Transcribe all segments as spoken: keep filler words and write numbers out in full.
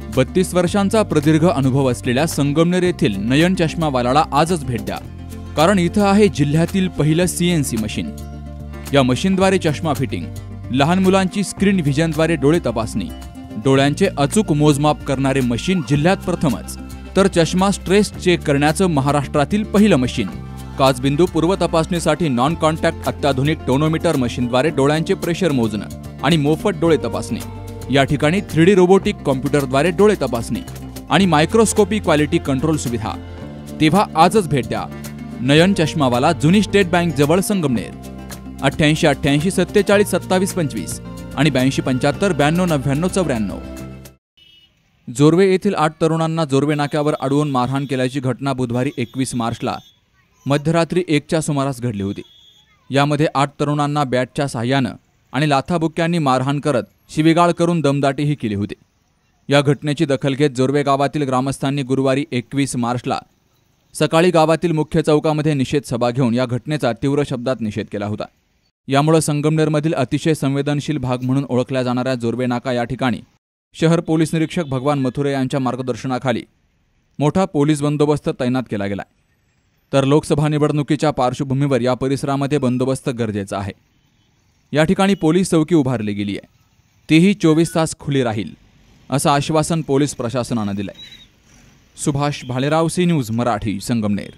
बत्तीस वर्षांचा प्रदीर्घ अनुभव असलेल्या संगमनेर येथील नयन चष्मावालाला आजच भेट द्या, कारण इथं आहे जिल्ह्यातील पहिलं सीएनसी मशीन। या मशीनद्वारे चष्मा फिटिंग, लहान मुलांची स्क्रीन व्हिजनद्वारे डोळे तपासणी, डोळ्यांचे अचूक मोजमाप करणारे मशीन जिल्ह्यात प्रथमच, तर चष्मा स्ट्रेस चेक करण्याचं महाराष्ट्रातील पहिलं मशीन। काचबिंदू पूर्व तपासणीसाठी नॉन कॉन्टॅक्ट अत्याधुनिक टोनोमीटर मशीनद्वारे डोळ्यांचे प्रेशर मोजणं आणि मोफत डोळे तपासणी। या ठिकाणी थ्री डी रोबोटिक कॉम्प्युटरद्वारे डोळे तपासणी आणि मायक्रोस्कोपी क्वालिटी कंट्रोल सुविधा। तेव्हा आजच भेट द्या नयन चष्मावाला, जुनी स्टेट बँक जवळ, संगमनेर। अठ्ठ्याऐंशी अठ्ठ्याऐंशी सत्तेचाळीस सत्तावीस पंचवीस आणि ब्याऐंशी पंच्याहत्तर ब्याण्णव नव्याण्णव चौऱ्याण्णव। जोर्वे येथील आठ तरुणांना जोर्वे नाक्यावर अडवून मारहाण केल्याची घटना बुधवारी एकवीस मार्चला मध्यरात्री एकच्या सुमारास घडली होती। यामध्ये आठ तरुणांना बॅटच्या साह्यानं आणि लाथाबुक्क्यांनी मारहाण करत शिवीगाळ करून दमदाटीही केली होती। या घटनेची दखल घेत जोर्वे गावातील ग्रामस्थांनी गुरुवारी एकवीस मार्चला सकाळी गावातील मुख्य चौकामध्ये निषेध सभा घेऊन या घटनेचा तीव्र शब्दात निषेध केला होता। यामुळे संगमनेरमधील अतिशय संवेदनशील भाग म्हणून ओळखल्या जाणाऱ्या जोर्वे नाका या ठिकाणी शहर पोलीस निरीक्षक भगवान मथुरे यांच्या मार्गदर्शनाखाली मोठा पोलीस बंदोबस्त तैनात केला गेला, तर लोकसभा निवडणुकीच्या पार्श्वभूमीवर या परिसरामध्ये बंदोबस्त गरजेचा आहे। या ठिकाणी पोलीस चौकी उभारली गेली आहे, तीही चोवीस तास खुली राहील, असं आश्वासन पोलीस प्रशासनानं दिलंय। Subhash Bhalerao, C news Marathi, Sangamner.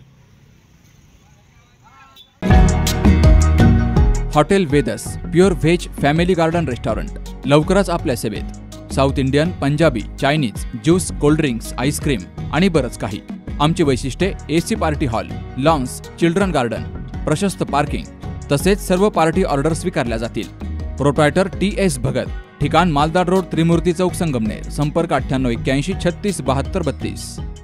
Hotel Vedas pure veg family garden restaurant लवकरच आपल्या सेवेत। South Indian, Punjabi, Chinese, juice, cold drinks, ice cream आणि बरंच काही। आमची वैशिष्ट्ये AC party hall, lawns, children garden, प्रशस्त पार्किंग तसेच सर्व पार्टी ऑर्डर स्वीकारल्या जातील। प्रोप्रायटर टी एस भगत, ठिकाण मालदाड रोड, त्रिमूर्ती चौक, संगमनेर। संपर्क अठ्ठ्याण्णव एक्क्याऐंशी छत्तीस बहात्तर बत्तीस।